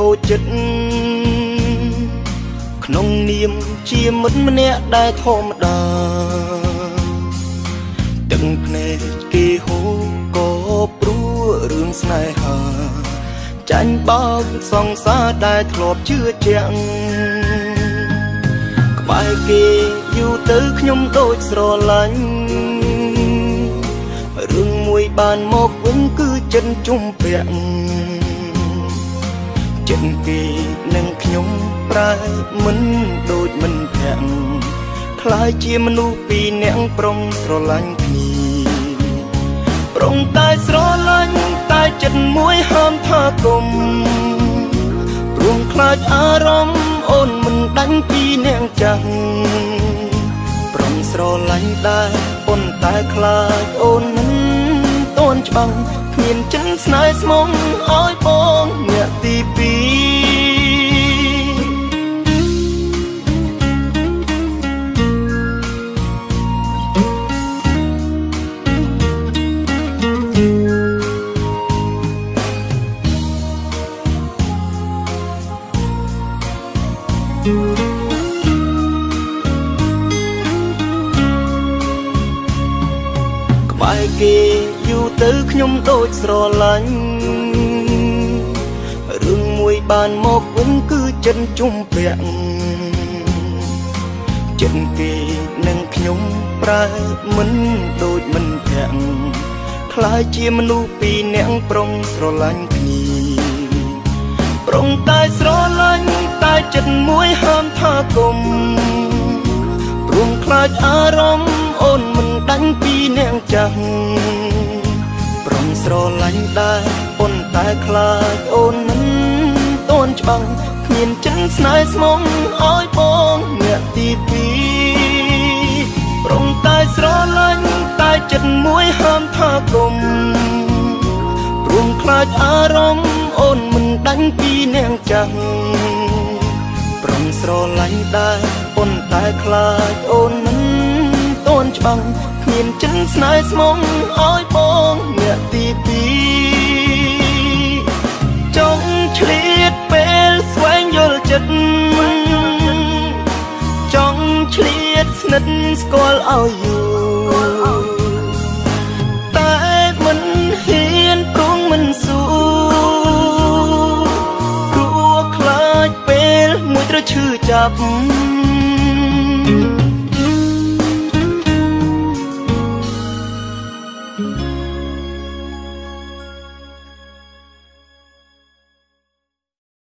ហូចចិត្តក្នុងនាមជាមិត្តម្នាក់ដែលធម្មតាទឹកភ្នែកគេហូរក៏ព្រោះរឿងស្នេហាចាញ់បោកសង្សារដែលធ្លាប់ជឿជាក់ក្បែរគេយូរទៅខ្ញុំដូចស្រឡាញ់រឿងមួយបានមកវិញគឺចិត្តជុំពាក់ចិត្តគេនឹងខ្ញុំប្រែមិនដូចមិនភាក់คล้ายជាមនុស្សពីរនាក់ប្រុងស្រឡាញ់គ្នាប្រុងតែស្រឡាញ់តែចិត្តមួយហាមថាគុំព្រមខ្លាចអារម្មណ៍អូនមិនដាច់ពីអ្នកចាស់ប្រុងស្រឡាញ់ដែរប៉ុន្តែខ្លាចអូនមិនតន់ច្បាំងគ្មានចិនស្នេហ៍ស្មុំឲ្យបងអ្នកទីពីរក្បែរគេយូរទៅខ្ញុំដូចស្រឡាញ់រឿងមួយបានមកវិញគឺចិត្តជុំពាក់ចិត្តគេនឹងខ្ញុំប្រែមិនដូចមិនភាក់คล้ายជាមនុស្សពីរនាក់ប្រុងស្រឡាញ់គ្នាប្រុងតែស្រឡាញ់តែចិត្តមួយហាមថាគុំព្រមខ្លាចអារម្មណ៍អូនមិនដាច់ពីអ្នកចាស់ប្រុងស្រឡាញ់ដែរប៉ុន្តែខ្លាចអូនមិនតន់ច្បាំងគ្មានចិនស្នេហ៍ស្មុំឲ្យបងអ្នកទីពីរប្រុងតែស្រឡាញ់តែចិត្តមួយហាមថាគុំព្រមខ្លាចអារម្មណ៍អូនមិនដាច់ពីអ្នកចាស់ប្រុងស្រឡាញ់ដែរប៉ុន្តែខ្លាចអូនមិនតន់ច្បាំងគ្មានចិនស្នេហ៍ស្មុំឲ្យបងអ្នកទីពីរចង់ឆ្លៀតពេលស្វែងយល់ចិត្តចង់ឆ្លៀតស្និទ្ធស្គាល់ឲ្យយូរតែមិនហ៊ានព្រមមិនស៊ូព្រោះខ្លាចពេលមួយត្រូវឈឺចាប់